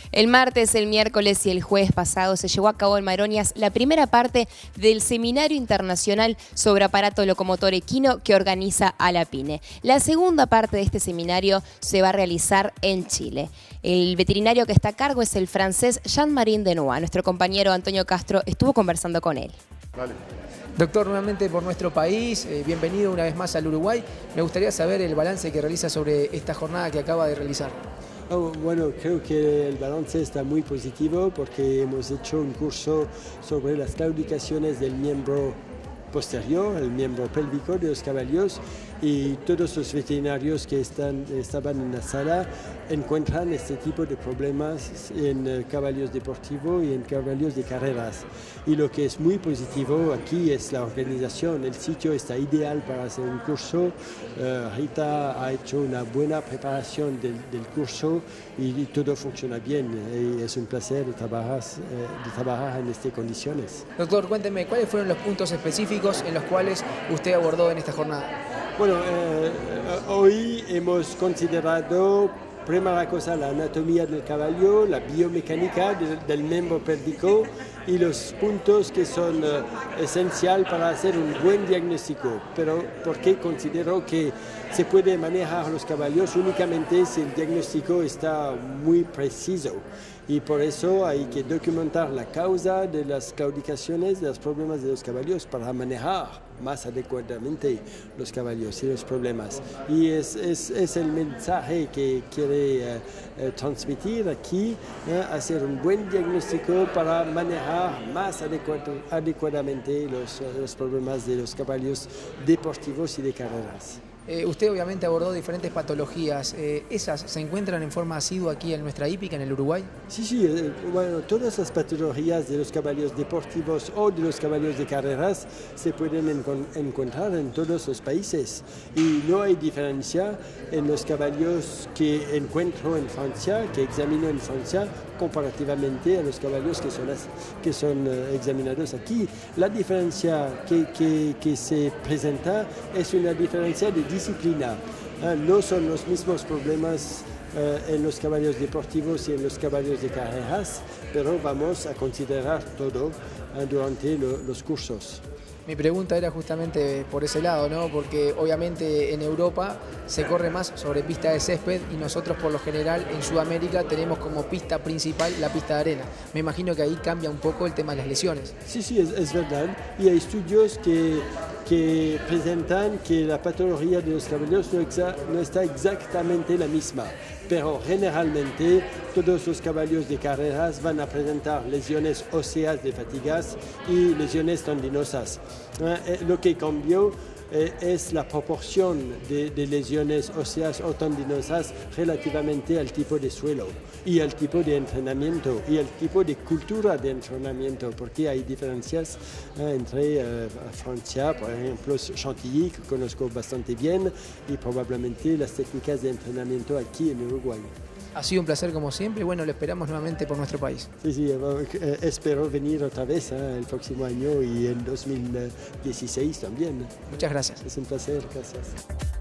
El martes, el miércoles y el jueves pasado se llevó a cabo en Maronias la primera parte del Seminario Internacional sobre Aparato Locomotor Equino que organiza Alapine. La segunda parte de este seminario se va a realizar en Chile. El veterinario que está a cargo es el francés Jean-Marie Denois. Nuestro compañero Antonio Castro estuvo conversando con él. Vale. Doctor, nuevamente por nuestro país, bienvenido una vez más al Uruguay. Me gustaría saber el balance que realiza sobre esta jornada que acaba de realizar. Bueno, creo que el balance está muy positivo porque hemos hecho un curso sobre las claudicaciones del miembro posterior, el miembro pélvico de los caballos, y todos los veterinarios que estaban en la sala encuentran este tipo de problemas en caballos deportivos y en caballos de carreras. Y lo que es muy positivo aquí es la organización. El sitio está ideal para hacer un curso. Rita ha hecho una buena preparación del curso y todo funciona bien. Y es un placer de trabajar en estas condiciones. Doctor, cuénteme, ¿cuáles fueron los puntos específicos en los cuales usted abordó en esta jornada? Bueno, hoy hemos considerado, primera cosa, la anatomía del caballo, la biomecánica del miembro pélvico y los puntos que son esenciales para hacer un buen diagnóstico. Pero porque considero que se puede manejar los caballos únicamente si el diagnóstico está muy preciso. Y por eso hay que documentar la causa de las claudicaciones, de los problemas de los caballos para manejar más adecuadamente los caballos y los problemas. Y es el mensaje que quiere transmitir aquí, hacer un buen diagnóstico para manejar más adecuadamente los problemas de los caballos deportivos y de carreras. Usted obviamente abordó diferentes patologías. ¿Esas se encuentran en forma asidua aquí en nuestra hípica, en el Uruguay? Sí, bueno, todas las patologías de los caballos deportivos o de los caballos de carreras se pueden encontrar en todos los países. Y no hay diferencia en los caballos que encuentro en Francia, que examino en Francia, comparativamente a los caballos que son examinados aquí. La diferencia que se presenta es una diferencia de disciplina. No son los mismos problemas en los caballos deportivos y en los caballos de carreras, pero vamos a considerar todo durante los cursos. Mi pregunta era justamente por ese lado, ¿no? Porque obviamente en Europa se corre más sobre pista de césped y nosotros por lo general en Sudamérica tenemos como pista principal la pista de arena. Me imagino que ahí cambia un poco el tema de las lesiones. Sí, es verdad. Y hay estudios que presentan que la patología de los caballos no está exactamente la misma, pero generalmente todos los caballos de carreras van a presentar lesiones óseas de fatigas y lesiones tendinosas. Lo que cambió es la proporción de lesiones óseas o tendinosas relativamente al tipo de suelo y al tipo de entrenamiento y al tipo de cultura de entrenamiento, porque hay diferencias entre Francia, por ejemplo, Chantilly, que conozco bastante bien, y probablemente las técnicas de entrenamiento aquí en Uruguay. Ha sido un placer como siempre y bueno, lo esperamos nuevamente por nuestro país. Sí, espero venir otra vez el próximo año y en 2016 también. Muchas gracias. Es un placer, gracias.